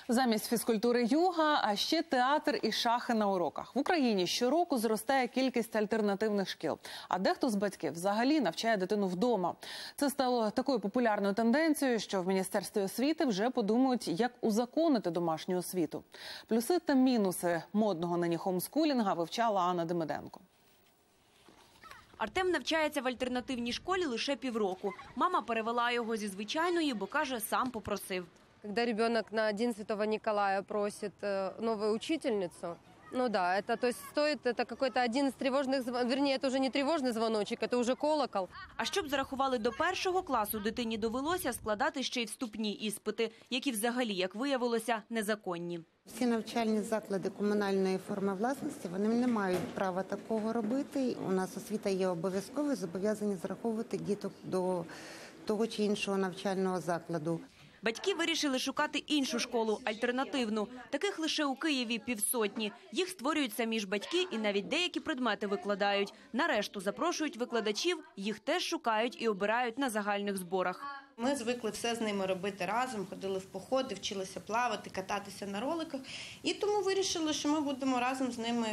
Замість фізкультури йога, а ще театр і шахи на уроках. В Україні щороку зростає кількість альтернативних шкіл. А дехто з батьків взагалі навчає дитину вдома. Це стало такою популярною тенденцією, що в Міністерстві освіти вже подумають, як узаконити домашню освіту. Плюси та мінуси модного нині хомскулінга вивчала Анна Демиденко. Артем навчається в альтернативній школі лише півроку. Мама перевела його зі звичайної, бо, каже, сам попросив. Когда ребенок на День Святого Николая просит новую учительницу, ну да, это какой-то один из тревожных, вернее, это уже не тревожный звоночек, это уже колокол. А щоб зарахували до першого класу, дитині довелося складати ще й вступні іспити, які взагалі, як виявилося, незаконні. Всі навчальні заклади комунальної форми власності, вони не мають права такого робити. У нас освіта є обов'язковою, зобов'язані зараховувати діток до того чи іншого навчального закладу. Батьки вирішили шукати іншу школу, альтернативну. Таких лише у Києві півсотні. Їх створюють самі ж батьки і навіть деякі предмети викладають. Нарешту запрошують викладачів, їх теж шукають і обирають на загальних зборах. Ми звикли все з ними робити разом, ходили в походи, вчилися плавати, кататися на роликах. І тому вирішили, що ми будемо разом з ними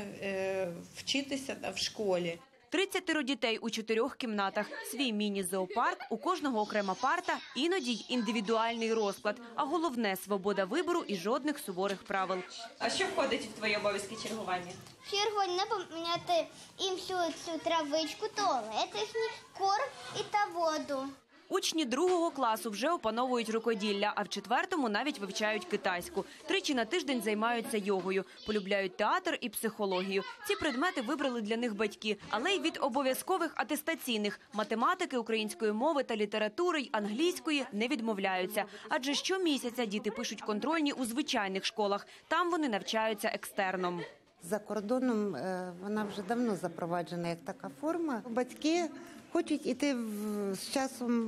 вчитися в школі. 30 дітей у 4 кімнатах, свій міні-зоопарк, у кожного окрема парта, іноді й індивідуальний розклад. А головне – свобода вибору і жодних суворих правил. А що входить в твої обов'язки чергування? Чергування не поміняти їм всю цю травичку, туалет, їхній корм і та воду. Учні 2 класу вже опановують рукоділля, а в 4-му навіть вивчають китайську. 3 на тиждень займаються йогою, полюбляють театр і психологію. Ці предмети вибрали для них батьки, але й від обов'язкових атестаційних – математики, української мови та літератури й англійської – не відмовляються. Адже щомісяця діти пишуть контрольні у звичайних школах. Там вони навчаються екстерном. За кордоном вона вже давно запроваджена як така форма. Батьки хочуть йти з часом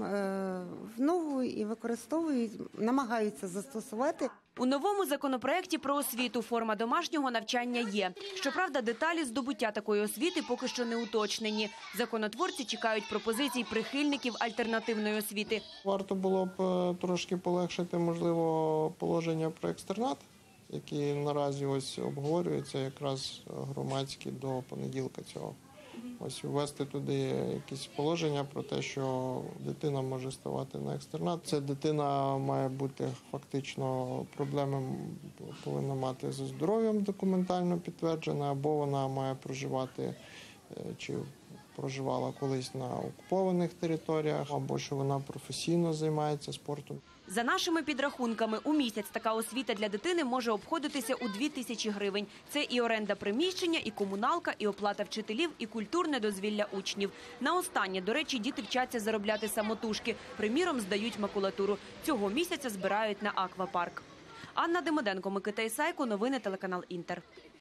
в ногу і використовують, намагаються застосувати. У новому законопроекті про освіту форма домашнього навчання є. Щоправда, деталі здобуття такої освіти поки що не уточнені. Законотворці чекають пропозицій прихильників альтернативної освіти. Варто було б трошки полегшити, можливо, положення про екстернат, які наразі ось обговорюються якраз громадські до понеділка цього. Ось ввести туди якісь положення про те, що дитина може ставати на екстернат. Ця дитина має бути фактично проблеми, повинна мати зі здоров'ям документально підтверджена, або вона має проживати чи проживала колись на окупованих територіях, або що вона професійно займається спортом. За нашими підрахунками, у місяць така освіта для дитини може обходитися у 2000 гривень. Це і оренда приміщення, і комуналка, і оплата вчителів, і культурне дозвілля учнів. На останнє, до речі, діти вчаться заробляти самотужки. Приміром, здають макулатуру. Цього місяця збирають на аквапарк. Анна Демиденко, Микита Ісайко, новини телеканал Інтер.